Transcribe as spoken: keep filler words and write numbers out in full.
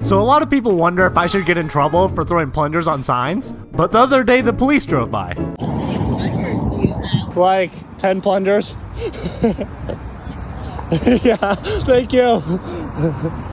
So a lot of people wonder if I should get in trouble for throwing plungers on signs, but the other day the police drove by. Like ten plungers? Yeah, thank you.